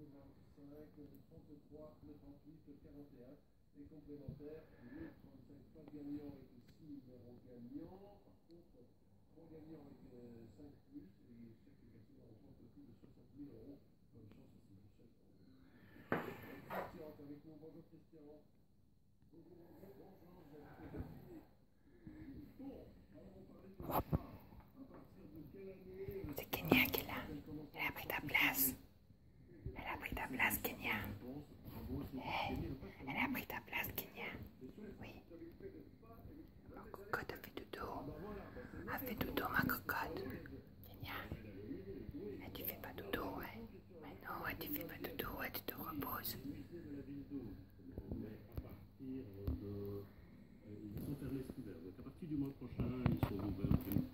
C'est Kenya qui est là. Elle a pris ta place. Elle a pris ta place, Kenya. Hey, elle a pris ta place, Kenya. Oui. Ma cocotte a fait dodo. A fait dodo, ma cocotte. Kenya. Et tu fais pas dodo, ouais. Mais non, ouais, tu fais pas dodo, ouais, tu te reposes. Ils sont fermés cet hiver. Donc à partir du mois prochain, ils sont ouverts.